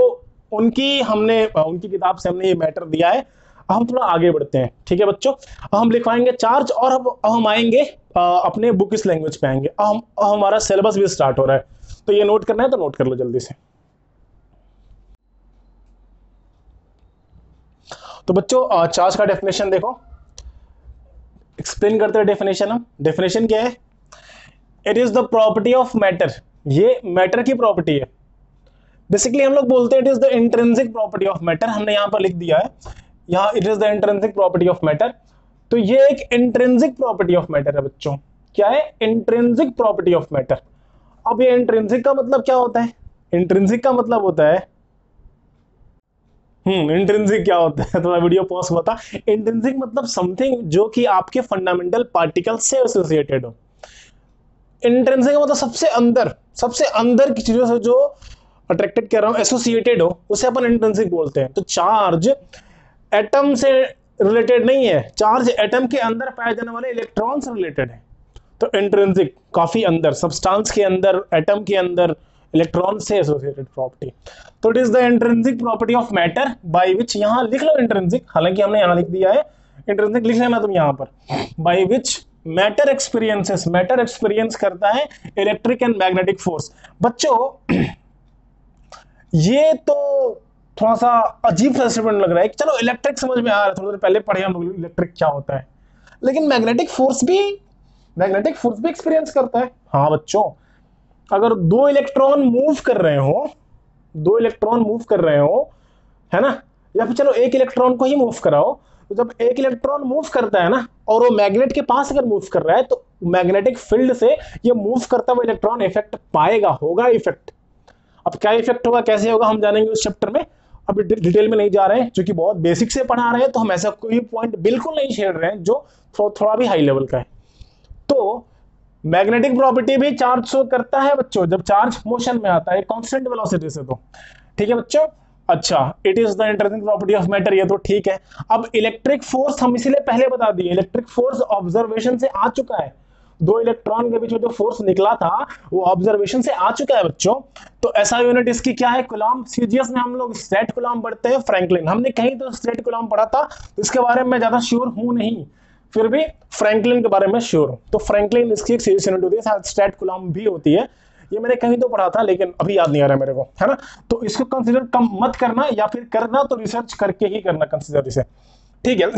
उनकी किताब से हमने ये मैटर दिया है। हम थोड़ा आगे बढ़ते हैं, ठीक है बच्चों। हम लिखवाएंगे चार्ज, और अब हम आएंगे अपने बुक इस लैंग्वेज पे आएंगे। अब हमारा सिलेबस भी स्टार्ट हो रहा है, तो ये नोट करना है तो नोट कर लो जल्दी से। तो बच्चों चार्ज का डेफिनेशन देखो, एक्सप्लेन करते हैं डेफिनेशन। हम डेफिनेशन क्या है, it is the property of matter, ये मैटर की प्रॉपर्टी है। बेसिकली हम लोग बोलते हैं it is the intrinsic property of matter, हमने यहां पर लिख दिया है, यहाँ it is the intrinsic property of matter. तो ये एक इंट्रिंसिक प्रॉपर्टी ऑफ मैटर है बच्चों। क्या है, इंट्रिंसिक प्रॉपर्टी ऑफ मैटर। अब ये इंट्रिंसिक का मतलब क्या होता है, इंट्रिंसिक का मतलब होता है इंट्रिंसिक क्या होता है, थोड़ा वीडियो पॉज हुआ था। इंट्रिंसिक मतलब समथिंग जो कि आपके फंडामेंटल पार्टिकल से एसोसिएटेड हो। इंट्रिंसिक मतलब सबसे अंदर की चीजों से जो अट्रैक्टेड कर रहा हूं, एसोसिएटेड हो, उसे अपन इंट्रिंसिक बोलते हैं। तो चार्ज एटम से रिलेटेड नहीं है, चार्ज एटम के अंदर पाए जाने वाले इलेक्ट्रॉन से रिलेटेड है। तो इंट्रिंसिक काफी अंदर, सब्सटेंस के अंदर, एटम के अंदर इलेक्ट्रॉन से एसोसिएटेड प्रॉपर्टी। तो it is the intrinsic property of matter by which, यहां लिख लो इंट्रिंसिक, हालांकि हमने यहां लिख दिया है, इंट्रिंसिक लिख लेना तुम यहां पर, by which matter experiences, matter experience करता है इलेक्ट्रिक एंड मैग्नेटिक फोर्स। बच्चों ये तो थोड़ा सा अजीब सा स्टेटमेंट लग रहा है, चलो इलेक्ट्रिक समझ में आ रहा है, थोड़ी देर पहले पढ़े हम लोग इलेक्ट्रिक क्या होता है, लेकिन मैग्नेटिक फोर्स भी एक्सपीरियंस करता है। हाँ बच्चों, अगर दो इलेक्ट्रॉन मूव कर रहे हो, है ना, या फिर चलो एक इलेक्ट्रॉन को ही मूव कराओ, तो जब एक इलेक्ट्रॉन मूव करता है ना, और वो मैग्नेट के पास अगर मूव कर रहा है, तो मैग्नेटिक फील्ड से ये मूव करता हुआ इलेक्ट्रॉन इफेक्ट पाएगा, होगा इफेक्ट। अब क्या इफेक्ट होगा, कैसे होगा, हम जानेंगे उस चैप्टर में, अभी डिटेल में नहीं जा रहे हैं, जो कि बहुत बेसिक से पढ़ा रहे हैं, तो हम ऐसा कोई पॉइंट बिल्कुल नहीं छेड़ रहे हैं जो थोड़ा भी हाई लेवल का है। तो मैग्नेटिक प्रॉपर्टी भी चार्ज शो करता है बच्चों, जब चार्ज मोशन में आता है कांस्टेंट वेलोसिटी से। तो ठीक है बच्चों, अच्छा, it is the interesting property of matter, ये तो ठीक है। अब इलेक्ट्रिक फोर्स हम इसीलिए पहले बता दिए, इलेक्ट्रिक फोर्स ऑब्जर्वेशन से आ चुका है, दो इलेक्ट्रॉन के बीच में जो फोर्स निकला था वो ऑब्जर्वेशन से आ चुका है बच्चों। तो ऐसा यूनिट इसकी क्या है, कूलम्ब। सीजीएस में हम लोग स्ट्रेट कूलम्ब पढ़ते हैं, फ्रैंकलिन हमने कहीं तो स्ट्रेट कूलम्ब पढ़ा था, इसके बारे में मैं ज्यादा श्योर हूं नहीं, फिर भी फ्रैंकलिन के बारे में श्योर हूं। तो फ्रैंकलिन इसकी एक सीरीज यूनिट होती है, शायद स्ट्रेट कूलम्ब भी होती है, ये मैंने कहीं तो पढ़ा था लेकिन अभी याद नहीं आ रहा मेरे को, है ना। तो इसको कंसीडर कम मत करना, या फिर करना तो रिसर्च करके ही करना कंसीडर इसे, ठीक है।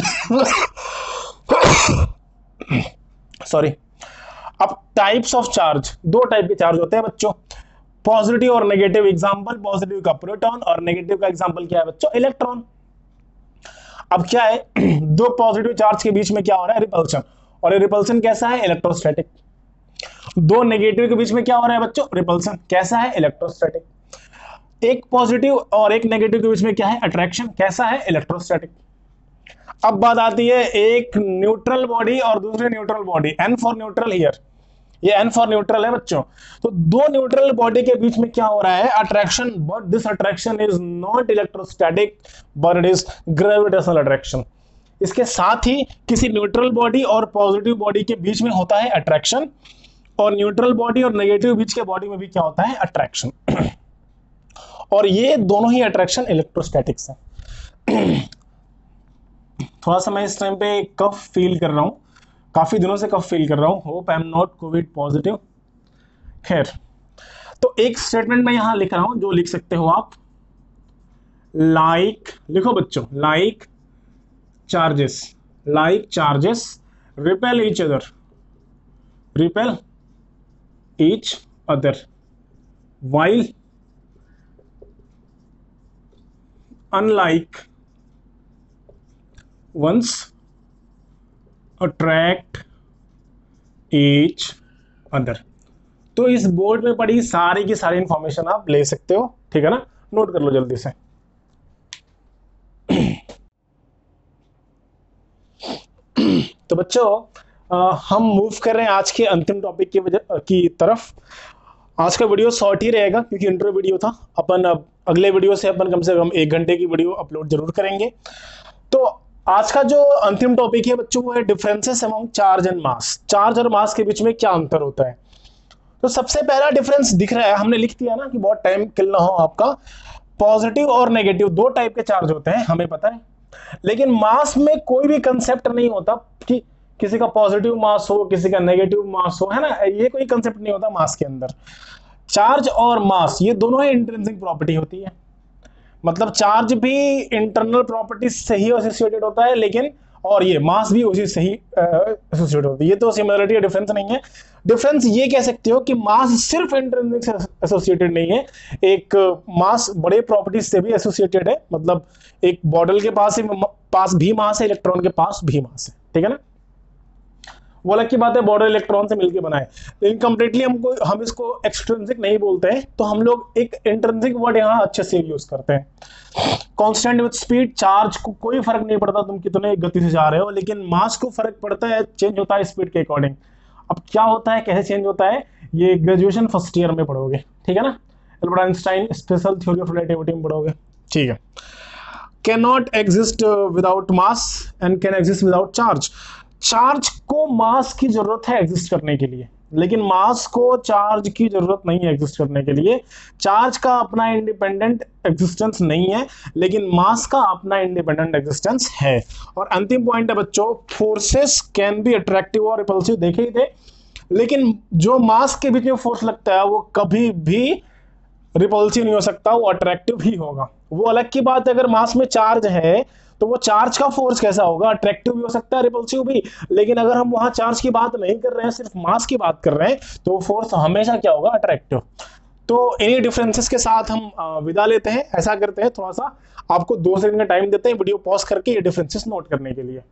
सॉरी। अब टाइप्स ऑफ चार्ज, दो टाइप के चार्ज होते हैं बच्चों, पॉजिटिव और नेगेटिव। एग्जांपल, पॉजिटिव का प्रोटॉन और नेगेटिव का एग्जांपल क्या है बच्चों, इलेक्ट्रॉन। अब क्या है, दो पॉजिटिव चार्ज के बीच में क्या हो रहा है, रिपल्शन, और ये रिपल्शन कैसा है, इलेक्ट्रोस्टैटिक। दो नेगेटिव के बीच में क्या हो रहा है बच्चों, रिपल्शन, कैसा है, इलेक्ट्रोस्टैटिक। एक पॉजिटिव और एक नेगेटिव के बीच में क्या है, अट्रैक्शन, कैसा है, इलेक्ट्रोस्टैटिक। अब बात आती है एक न्यूट्रल बॉडी और दूसरे neutral body, N for neutral here, ये एन फॉर न्यूट्रल है बच्चों। तो दो न्यूट्रल बॉडी के बीच में क्या हो रहा है, attraction, but this attraction is not electrostatic but it is gravitational attraction. इसके साथ ही किसी न्यूट्रल बॉडी और पॉजिटिव बॉडी के बीच में होता है अट्रैक्शन, और न्यूट्रल बॉडी और नेगेटिव बीच के बॉडी में भी क्या होता है, अट्रैक्शन। और ये दोनों ही अट्रैक्शन इलेक्ट्रोस्टैटिक्स है। थोड़ा सा मैं इस टाइम पे कफ फील कर रहा हूं, काफी दिनों से कफ फील कर रहा हूं, hope I am not COVID positive. खैर, तो एक स्टेटमेंट मैं यहां लिख रहा हूं जो लिख सकते हो आप, लाइक लिखो बच्चों, like charges repel each other while unlike ones attract each other। तो इस बोर्ड में पड़ी सारी की सारी इंफॉर्मेशन आप ले सकते हो, ठीक है ना, नोट कर लो जल्दी से। तो बच्चों हम मूव कर रहे हैं आज के अंतिम टॉपिक की तरफ। आज का वीडियो शॉर्ट ही रहेगा क्योंकि इंट्रो वीडियो था, अपन अब अगले वीडियो से अपन कम से कम 1 घंटे की वीडियो अपलोड जरूर करेंगे। तो आज का जो अंतिम टॉपिक है बच्चों वो है differences among charge and mass. Charge और मास के बीच में क्या अंतर होता है। तो सबसे पहला डिफरेंस दिख रहा है, हमने लिख दिया ना कि बहुत टाइम किल ना हो आपका। पॉजिटिव और नेगेटिव दो टाइप के चार्ज होते हैं, हमें पता है, लेकिन मास में कोई भी कंसेप्ट नहीं होता कि किसी का पॉजिटिव मास हो किसी का नेगेटिव मास हो, है ना, ये कोई कंसेप्ट नहीं होता मास के अंदर। चार्ज और मास ये दोनों ही इंट्रिंसिक प्रॉपर्टी होती है, मतलब चार्ज भी इंटरनल प्रॉपर्टी से ही एसोसिएटेड होता है, लेकिन और ये मास भी उसी से ही एसोसिएटेड होती है। ये तो सिमिलरिटी या डिफरेंस नहीं है। डिफरेंस ये कह सकते हो कि मास सिर्फ इंट्रिंसिक से एसोसिएटेड नहीं है, एक मास बड़े प्रॉपर्टीज से भी एसोसिएटेड है, मतलब एक बॉटल के पास भी मास है, इलेक्ट्रॉन के पास भी मास है, ठीक है ना। वो अलग की बात है, बॉर्डर इलेक्ट्रॉन से मिलकर बनाए, लेकिन कंप्लीटली हम इसको एक्सट्रिंसिक नहीं बोलते हैं, तो हम लोग एक इंट्रिंसिक वर्ड यहाँ अच्छे से यूज करते हैं। कांस्टेंट विद स्पीड, चार्ज को कोई फर्क नहीं पड़ता तुम कितने गति से जा रहे हो, लेकिन मास को फर्क पड़ता है, चेंज होता है स्पीड के अकॉर्डिंग। अब क्या होता है, कैसे चेंज होता है, ये ग्रेजुएशन फर्स्ट ईयर में पढ़ोगे, ठीक है ना, Albert Einstein special theory of relativity में पढ़ोगे, ठीक है। Can not exist without mass and can exist without charge. Charge को मास की जरूरत है एग्जिस्ट करने के लिए, लेकिन मास को चार्ज की जरूरत नहीं है एग्जिस्ट करने के लिए। चार्ज का अपना इंडिपेंडेंट एग्जिस्टेंस नहीं है, लेकिन मास का अपना इंडिपेंडेंट एग्जिस्टेंस है। और अंतिम पॉइंट है बच्चों, फोर्सेस कैन बी अट्रैक्टिव और रिपल्सिव, देखे ही थे, लेकिन जो मास के बीच में फोर्स लगता है वो कभी भी रिपल्सिव नहीं हो सकता, वो अट्रैक्टिव ही होगा। वो अलग की बात है, अगर मास में चार्ज है तो वो चार्ज का फोर्स कैसा होगा, अट्रैक्टिव भी हो सकता है, रिपल्सिव भी। लेकिन अगर हम वहां चार्ज की बात नहीं कर रहे हैं, सिर्फ मास की बात कर रहे हैं, तो वो फोर्स हमेशा क्या होगा, अट्रैक्टिव। तो इन्हीं डिफरेंसेस के साथ हम विदा लेते हैं। ऐसा करते हैं, थोड़ा सा आपको 2 सेकंड का टाइम देते हैं वीडियो पॉज करके ये डिफरेंसेस नोट करने के लिए।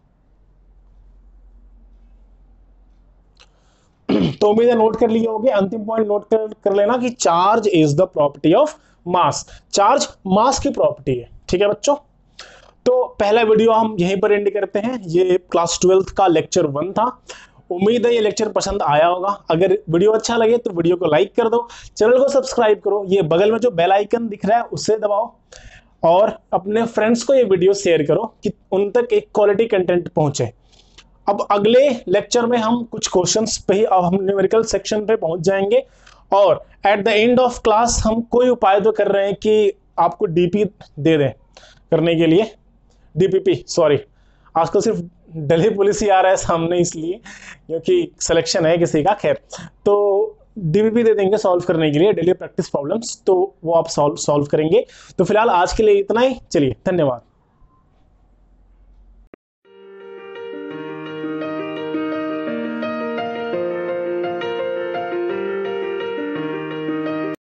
तो उम्मीद है नोट कर लिए होंगे। अंतिम पॉइंट नोट कर लेना कि charge is the property of mass. Charge mass की प्रॉपर्टी है, ठीक है बच्चों। तो पहला वीडियो हम यहीं पर एंड करते हैं। ये क्लास 12th का लेक्चर 1 था। उम्मीद है ये लेक्चर पसंद आया होगा। अगर वीडियो अच्छा लगे तो वीडियो को लाइक कर दो, चैनल को सब्सक्राइब करो, ये बगल में जो बेल आइकन दिख रहा है उसे दबाओ, और अपने फ्रेंड्स को ये वीडियो शेयर करो कि उन तक एक क्वालिटी कंटेंट पहुंचे। अब अगले लेक्चर में हम कुछ क्वेश्चंस पे ही, अब हम न्यूमेरिकल सेक्शन पे पहुंच जाएंगे, और at the end of class हम कोई उपाय तो कर रहे हैं कि आपको डीपी दे दें करने के लिए, डीपीपी सॉरी, आजकल सिर्फ दिल्ली पुलिस ही आ रहा है सामने, इसलिए क्योंकि सिलेक्शन है किसी का। खैर, तो डीपीपी दे देंगे सॉल्व करने के लिए, डेली प्रैक्टिस प्रॉब्लम्स, तो वो आप सॉल्व करेंगे। तो फिलहाल आज के लिए इतना ही, चलिए धन्यवाद।